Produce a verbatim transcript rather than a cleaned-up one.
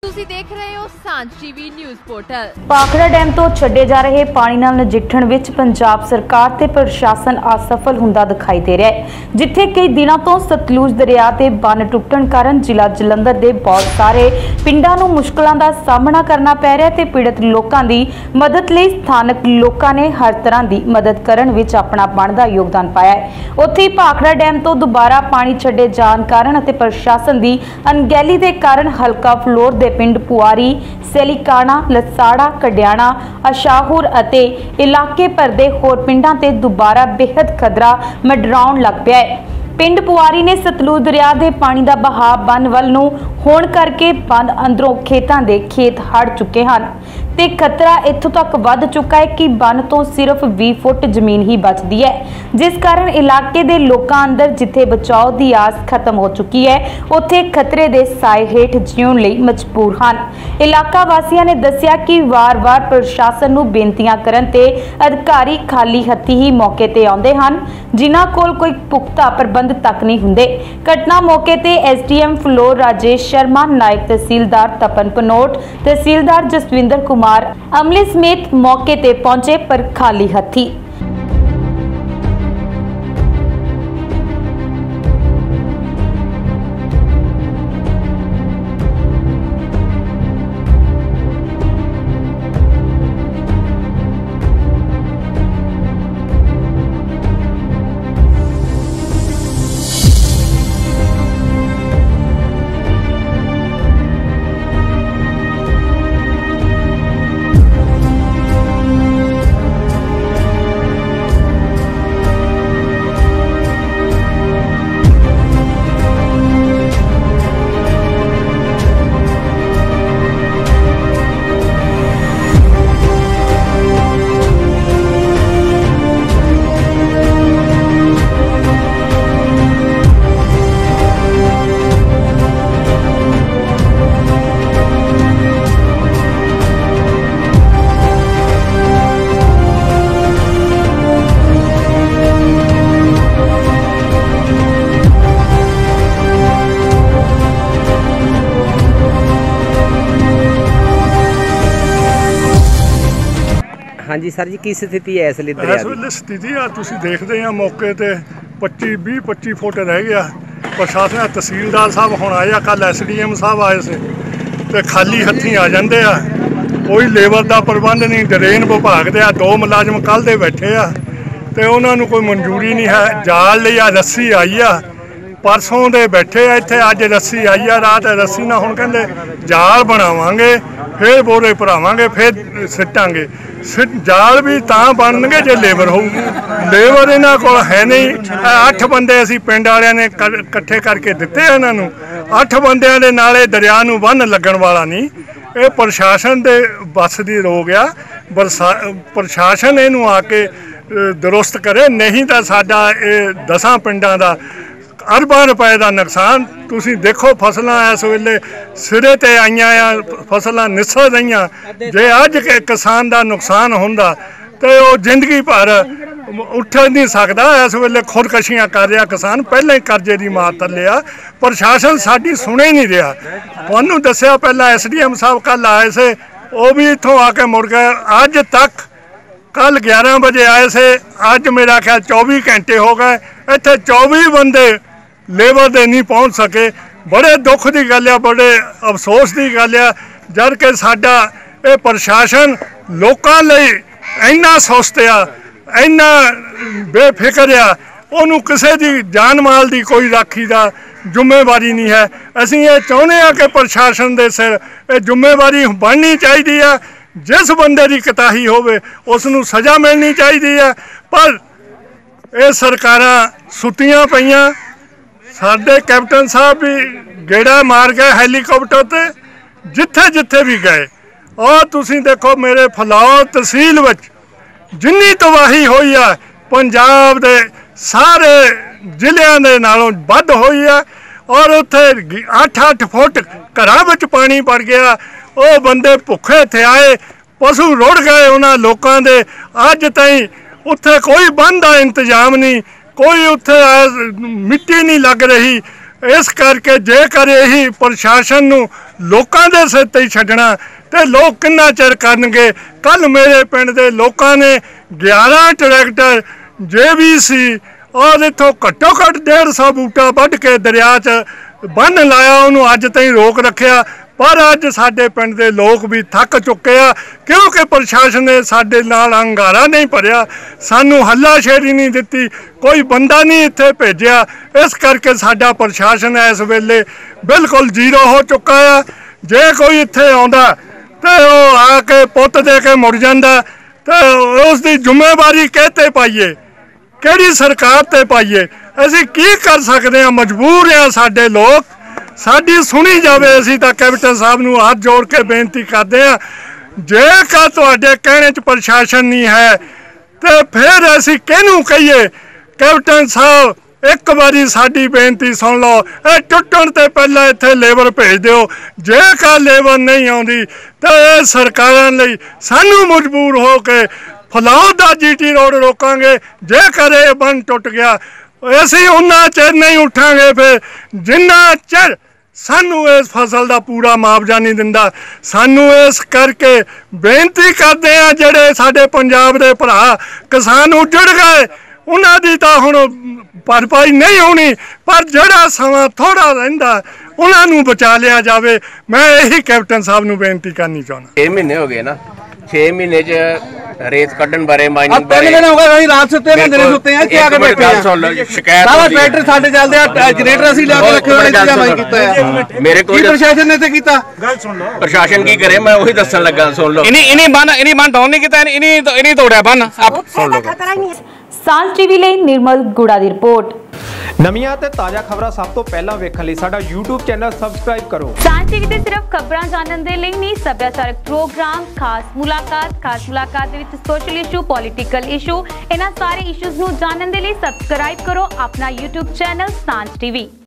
ਤੁਸੀਂ ਦੇਖ ਰਹੇ ਹੋ Sanjh TV news portal. Bhakra dam ਤੋਂ ਛੱਡੇ ਜਾ ਰਹੇ ਪਾਣੀ ਨਾਲ ਨਜਿੱਠਣ ਵਿੱਚ ਪੰਜਾਬ ਸਰਕਾਰ ਤੇ ਪ੍ਰਸ਼ਾਸਨ ਅਸਫਲ ਹੁੰਦਾ ਦਿਖਾਈ ਦੇ ਰਿਹਾ ਹੈ। ਜਿੱਥੇ ਕਈ ਦਿਨਾਂ ਤੋਂ ਸਤਲੁਜ ਦਰਿਆ ਦੇ ਬੰਨ ਟੁੱਟਣ ਕਾਰਨ ਜ਼ਿਲ੍ਹਾ ਜਲੰਧਰ ਦੇ ਬਹੁਤ ਸਾਰੇ ਪਿੰਡਾਂ ਨੂੰ ਮੁਸ਼ਕਲਾਂ ਦਾ ਸਾਹਮਣਾ ਕਰਨਾ ਪੈ ਰਿਹਾ ਤੇ ਪੀੜਤ ਲੋਕਾਂ ਦੀ ਮਦਦ ਲਈ ਸਥਾਨਕ ਲੋਕਾਂ ਨੇ ਹਰ ਤਰ੍ਹਾਂ ਦੀ ਮਦਦ ਕਰਨ ਵਿੱਚ ਆਪਣਾ ਬਣਦਾ ਯੋਗਦਾਨ ਪਾਇਆ ਹੈ। ਉੱਥੇ ਭਾਖੜਾ ਡੈਮ ਤੋਂ ਦੁਬਾਰਾ ਪਾਣੀ ਛੱਡੇ ਜਾਣ ਕਾਰਨ ਅਤੇ ਪ੍ਰਸ਼ਾਸਨ ਦੀ ਅਣਗਹਿਲੀ ਦੇ ਕਾਰਨ ਹਲਕਾ ਫਲੋਰ ਦੇ ਪਿੰਡ ਪੁਆਰੀ, ਸੇਲੀਕਾਣਾ, ਲਸਾੜਾ, ਕਡਿਆਣਾ, ਅਸ਼ਾਹੂਰ ਅਤੇ ਇਲਾਕੇ ਭਰ ਦੇ ਹੋਰ ਪਿੰਡਾਂ ਤੇ ਦੁਬਾਰਾ ਬੇहद ਖਤਰਾ ਮੰਡਰਾਉਣ ਲੱਗ ਪਿਆ ਹੈ। ਪਿੰਡ ਪੁਆਰੀ ਨੇ ਸਤਲੁਜ ਦਰਿਆ ਦੇ ਪਾਣੀ ਦਾ ਬਹਾਅ ਬੰਨ ਵੱਲ ਨੂੰ ਹੋਣ ਕਰਕੇ ਬੰਨ ਅੰਦਰੋਂ ਖੇਤਾਂ ਦੇ ਖੇਤ ਹੜ ਚੁੱਕੇ ਹਨ ਤੇ ਖਤਰਾ ਇੱਥੋਂ ਤੱਕ ਵੱਧ ਚੁੱਕਾ ਹੈ ਕਿ ਬੰਨ ਤੋਂ ਸਿਰਫ ਵੀਹ ਫੁੱਟ ਜ਼ਮੀਨ ਹੀ ਬਚਦੀ ਹੈ, ਜਿਸ ਕਾਰਨ ਇਲਾਕੇ ਦੇ ਲੋਕਾਂ ਅੰਦਰ ਜਿੱਥੇ ਬਚਾਓ ਦੀ ਆਸ ਖਤਮ ਹੋ ਚੁੱਕੀ ਹੈ, ਉੱਥੇ ਖਤਰੇ ਦੇ ਸਾਏ ਹੇਠ ਜਿਉਣ ਲਈ ਮਜਬੂਰ ਹਨ। ਇਲਾਕਾ ਵਾਸੀਆਂ ਨੇ ਦੱਸਿਆ ਕਿ ਵਾਰ-ਵਾਰ ਪ੍ਰਸ਼ਾਸਨ ਨੂੰ ਬੇਨਤੀਆਂ ਕਰਨ ਤੇ ਅਧਿਕਾਰੀ ਖਾਲੀ ਹੱਥੀ ਹੀ ਮੌਕੇ ਤੇ ਆਉਂਦੇ ਹਨ, ਜਿਨ੍ਹਾਂ ਕੋਲ ਕੋਈ ਪੁਖਤਾ ਪ੍ਰਬੰਧ ਤੱਕ ਨਹੀਂ ਹੁੰਦੇ। ਘਟਨਾ ਮੌਕੇ ਤੇ ਐਸਡੀਐਮ ਫਲੋਰ ਰਾਜੇਸ਼ शर्मा, नायब तहसीलदार तपन पनोट, तहसीलदार जसविंदर कुमार अमले समेत मौके ते पहुंचे पर खाली हथी। हाँ जी सर जी, की स्थिति है इस ਵੇਲੇ ਦਰਿਆ ਇਸ ਵੇਲੇ ਸਥਿਤੀ ਆ ਤੁਸੀਂ ਦੇਖਦੇ ਆ ਮੌਕੇ ਤੇ ਪੱਚੀ ਵੀਹ ਪੱਚੀ ਫੁੱਟ ਰਹਿ ਗਿਆ। ਪ੍ਰਸ਼ਾਸਨ ਤਹਿਸੀਲਦਾਰ ਸਾਹਿਬ ਹੁਣ ਆਏ ਆ, ਕੱਲ ਐਸਡੀਐਮ ਸਾਹਿਬ ਆਏ ਸੀ ਤੇ ਖਾਲੀ ਹੱਥੀਂ ਆ ਜਾਂਦੇ ਆ, ਕੋਈ ਲੇਬਰ ਦਾ ਪ੍ਰਬੰਧ ਨਹੀਂ। ਡਰੇਨ ਵਿਭਾਗ ਦੇ ਆ ਦੋ ਮੁਲਾਜ਼ਮ ਕੱਲ ਦੇ ਬੈਠੇ ਆ ਤੇ ਉਹਨਾਂ ਨੂੰ ਕੋਈ ਮਨਜ਼ੂਰੀ ਨਹੀਂ ਹੈ। ਜਾਲ ਲਈ ਆ ਰੱਸੀ ਆਈ ਆ, ਪਰਸੋਂ ਦੇ ਬੈਠੇ ਆ ਇੱਥੇ, ਅੱਜ ਰੱਸੀ ਆਈ ਆ, ਰਾਤ ਰੱਸੀ ਨਾਲ ਹੁਣ ਕਹਿੰਦੇ ਜਾਲ ਬਣਾਵਾਂਗੇ, ਫਿਰ ਬੋਰੇ ਭਰਾਵਾਂਗੇ, ਫਿਰ ਸਿੱਟਾਂਗੇ। ਜਾਲ ਵੀ ਤਾਂ ਬਣਨਗੇ ਜੇ ਲੇਬਰ ਹੋਊਗੀ, ਲੇਬਰ ਇਹਨਾਂ ਕੋਲ ਹੈ ਨਹੀਂ। ਅੱਠ ਬੰਦੇ ਅਸੀਂ ਪਿੰਡ ਵਾਲਿਆਂ ਨੇ ਇਕੱਠੇ ਕਰਕੇ ਦਿੱਤੇ ਇਹਨਾਂ ਨੂੰ, ਅੱਠ ਬੰਦਿਆਂ ਦੇ ਨਾਲੇ ਦਰਿਆ ਨੂੰ ਬੰਨ ਲੱਗਣ ਵਾਲਾ ਨਹੀਂ। ਇਹ ਪ੍ਰਸ਼ਾਸਨ ਦੇ ਬੱਸ ਦੀ ਰੋਗ ਆ, ਪ੍ਰਸ਼ਾਸਨ ਇਹਨੂੰ ਆ ਕੇ ਦਰੁਸਤ ਕਰੇ, ਨਹੀਂ ਤਾਂ ਸਾਡਾ ਇਹ ਦਸਾਂ ਪਿੰਡਾਂ ਦਾ ਅਰਬਾਂ ਰੁਪਏ ਦਾ ਨੁਕਸਾਨ। ਤੁਸੀਂ ਦੇਖੋ ਫਸਲਾਂ ਇਸ ਵੇਲੇ ਸਿਰੇ ਤੇ ਆਈਆਂ ਆ, ਫਸਲਾਂ ਨਿਸਰ ਰਹੀਆਂ। ਜੇ ਅੱਜ ਕਿਸਾਨ ਦਾ ਨੁਕਸਾਨ ਹੁੰਦਾ ਤੇ ਉਹ ਜ਼ਿੰਦਗੀ ਭਰ ਉੱਠ ਨਹੀਂ ਸਕਦਾ। ਇਸ ਵੇਲੇ ਖੁਦਕਸ਼ੀਆਂ ਕਰ ਰਿਹਾ ਕਿਸਾਨ, ਪਹਿਲਾਂ ਹੀ ਕਰਜ਼ੇ ਦੀ ਮਾਰ ਥੱਲੇ ਆ। ਪ੍ਰਸ਼ਾਸਨ ਸਾਡੀ ਸੁਣੇ ਨਹੀਂ ਰਿਹਾ। ਤੁਹਾਨੂੰ ਦੱਸਿਆ ਪਹਿਲਾਂ ਐਸਡੀਐਮ ਸਾਹਿਬ ਕੱਲ ਆਏ ਸੀ, ਉਹ ਵੀ ਇੱਥੋਂ ਆ ਕੇ ਮੁੜ ਗਏ। ਅੱਜ ਤੱਕ ਕੱਲ ਗਿਆਰਾਂ ਵਜੇ ਆਏ ਸੀ, ਅੱਜ ਮੇਰਾ ਖਿਆਲ ਚੌਵੀ ਘੰਟੇ ਹੋ ਗਏ, ਇੱਥੇ ਚੌਵੀ ਬੰਦੇ ਲੇਬਰ ਦੇ ਨਹੀਂ ਪਹੁੰਚ ਸਕੇ। ਬੜੇ ਦੁੱਖ ਦੀ ਗੱਲ ਆ, ਬੜੇ ਅਫਸੋਸ ਦੀ ਗੱਲ ਆ, ਜਦ ਕਿ ਸਾਡਾ ਇਹ ਪ੍ਰਸ਼ਾਸਨ ਲੋਕਾਂ ਲਈ ਇੰਨਾ ਸੁਸਤ ਆ, ਇੰਨਾ ਬੇਫਿਕਰ ਆ, ਉਹਨੂੰ ਕਿਸੇ ਦੀ ਜਾਨ ਮਾਲ ਦੀ ਕੋਈ ਰਾਖੀ ਦਾ ਜ਼ਿੰਮੇਵਾਰੀ ਨਹੀਂ ਹੈ। ਅਸੀਂ ਇਹ ਚਾਹੁੰਦੇ ਹਾਂ ਕਿ ਪ੍ਰਸ਼ਾਸਨ ਦੇ ਸਿਰ ਇਹ ਜ਼ਿੰਮੇਵਾਰੀ ਬਣਨੀ ਚਾਹੀਦੀ ਆ। ਜਿਸ ਬੰਦੇ ਦੀ ਕਤਾਹੀ ਹੋਵੇ ਉਸ ਨੂੰ ਸਜ਼ਾ ਮਿਲਣੀ ਚਾਹੀਦੀ ਆ, ਪਰ ਇਹ ਸਰਕਾਰਾਂ ਸੁੱਤੀਆਂ ਪਈਆਂ। ਸਾਡੇ ਕੈਪਟਨ ਸਾਹਿਬ ਵੀ ਗੇੜਾ ਮਾਰ ਗਏ ਹੈਲੀਕਾਪਟਰ ਤੇ, ਜਿੱਥੇ ਜਿੱਥੇ ਵੀ ਗਏ। ਔਰ ਤੁਸੀਂ ਦੇਖੋ ਮੇਰੇ ਫਲੌਰ ਤਹਿਸੀਲ ਵਿੱਚ ਜਿੰਨੀ ਤਬਾਹੀ ਹੋਈ ਆ ਪੰਜਾਬ ਦੇ ਸਾਰੇ ਜ਼ਿਲ੍ਹਿਆਂ ਦੇ ਨਾਲੋਂ ਵੱਧ ਹੋਈ ਆ। ਔਰ ਉੱਥੇ ਅੱਠ ਅੱਠ ਫੁੱਟ ਘਰਾਂ ਵਿੱਚ ਪਾਣੀ ਵੜ ਗਿਆ। ਉਹ ਬੰਦੇ ਭੁੱਖੇ ਥੇ ਆਏ, ਪਸ਼ੂ ਰੁੜ ਗਏ ਉਹਨਾਂ ਲੋਕਾਂ ਦੇ। ਅੱਜ ਤਾਈਂ ਉੱਥੇ ਕੋਈ ਬੰਦ ਦਾ ਇੰਤਜ਼ਾਮ ਨਹੀਂ, कोई उत्थे मिट्टी नहीं लग रही। इस करके जेकर यही प्रशासन नूं लोकां दे सिर ते छड्डना ते लोग किन्ना चिर करनगे। कल मेरे पिंड दे लोकां ने ग्यारह ट्रैक्टर जे बी सी और इत्थों घट्टो घट्ट डेढ़ सौ बूटा वढ़ के दरिया च बन लाया, उन्होंने अज ताईं रोक रखिया। पर अज साडे पिंड दे लोग भी थक चुके आ क्योंकि प्रशासन ने साडे नाल अंगारा नहीं भरिया, सानू हल्लाशेरी नहीं दित्ती, कोई बंदा नहीं इत्थे भेजिया। इस करके साडा प्रशासन इस वेले बिल्कुल जीरो हो चुका है। जे कोई इत्थे आउंदा ते ओह आके पुत्त दे के मुड़ जांदा ते उसदी जिम्मेवारी कहते पाइए, किहड़ी सरकार ते पाइए। असीं की कर सकदे हां, मजबूर हां साडे लोग, साडी सुनी जावे। असीं तां कैप्टन साहब नूं हाथ जोड़ के बेनती करदे हां, जेकर तुहाडे कहणे च प्रशासन नहीं है ते फिर असीं किहनूं कहिए। कैप्टन साहब एक बारी साडी बेनती सुन लो, ये टुटण ते पहले इत्थे लेबर भेज दिओ। जेकर लेबर नहीं आउंदी तां इह सरकारां लई सानूं मजबूर हो के फलौद दा जी टी रोड रोकांगे। जेकर ये बन टुट गया असीं उन्ना चिर नहीं उठांगे फिर जिन्ना चिर सानू इस फसल का पूरा मुआवजा नहीं दिंदा। सानू इस करके बेनती करते हैं, जेडे साडे पंजाब दे भरा किसान उजड़ गए उन्हां दी तां हुण भरपाई नहीं होनी, पर जेड़ा समा थोड़ा रहिंदा उन्हां नूं बचा लिया जावे। मैं यही कैप्टन साहब नूं बेनती करनी चाहुंदा। छे महीने हो गए ना, छे महीने च रेत कड्ढण बारे माइनिंग बारे दिन हो गए रात सुते हैं, दिन सुते हैं, क्या कर बैठे हैं। शिकायत सारा ट्रैक्टर साडे चलदे आ, जनरेटर ਅਸੀਂ ਲਿਆ ਕੇ ਰੱਖੇ ਹੋਏ ਇੰਤਜ਼ਾਮ ਨਹੀਂ ਕੀਤਾ ਹੈ। ਮੇਰੇ ਕੋਲ ਪ੍ਰਸ਼ਾਸਨ ਨੇ ਤੇ ਕੀਤਾ, ਗੱਲ ਸੁਣ ਲਓ। ਪ੍ਰਸ਼ਾਸਨ ਕੀ ਕਰੇ ਮੈਂ ਉਹੀ ਦੱਸਣ ਲੱਗਾ, ਸੁਣ ਲਓ। ਇਨੀ ਇਨੀ ਬੰਨ ਇਨੀ ਬੰਨ ਡਾਊਨ ਨਹੀਂ ਕੀਤਾ, ਇਨੀ ਇਨੀ ਤੋੜਿਆ ਬੰਨ। ਆਪ ਸੁਣ ਲਓ। ਸਾਂਝ ਟੀਵੀ ਲਈ ਨਿਰਮਲ ਗੁੜਾ ਦੀ ਰਿਪੋर्ट। ਨਵੀਆਂ ਤੇ ਤਾਜ਼ਾ ਖਬਰਾਂ ਸਭ ਤੋਂ ਪਹਿਲਾਂ ਵੇਖਣ ਲਈ ਸਾਡਾ YouTube ਚੈਨਲ ਸਬਸਕ੍ਰਾਈਬ ਕਰੋ। ਸਾਂਝ ਟੀਵੀ ਤੇ ਸਿਰਫ ਖਬਰਾਂ ਜਾਣਨ ਦੇ ਲਈ ਨਹੀਂ, ਸੱਭਿਆਚਾਰਕ ਪ੍ਰੋਗਰਾਮ, ਖਾਸ ਮੁਲਾਕਾਤ, ਖਾਸ ਮੁਲਾਕਾਤ ਦੇ ਵਿੱਚ ਸੋਸ਼ਲ ਇਸ਼ੂ, ਪੋਲੀਟੀਕਲ ਇਸ਼ੂ, ਇਹਨਾਂ ਸਾਰੇ ਇਸ਼ੂਜ਼ ਨੂੰ ਜਾਣਨ ਦੇ ਲਈ ਸਬਸਕ੍ਰਾਈਬ ਕਰੋ ਆਪਣਾ YouTube ਚੈਨਲ ਸਾਂਝ ਟੀਵੀ।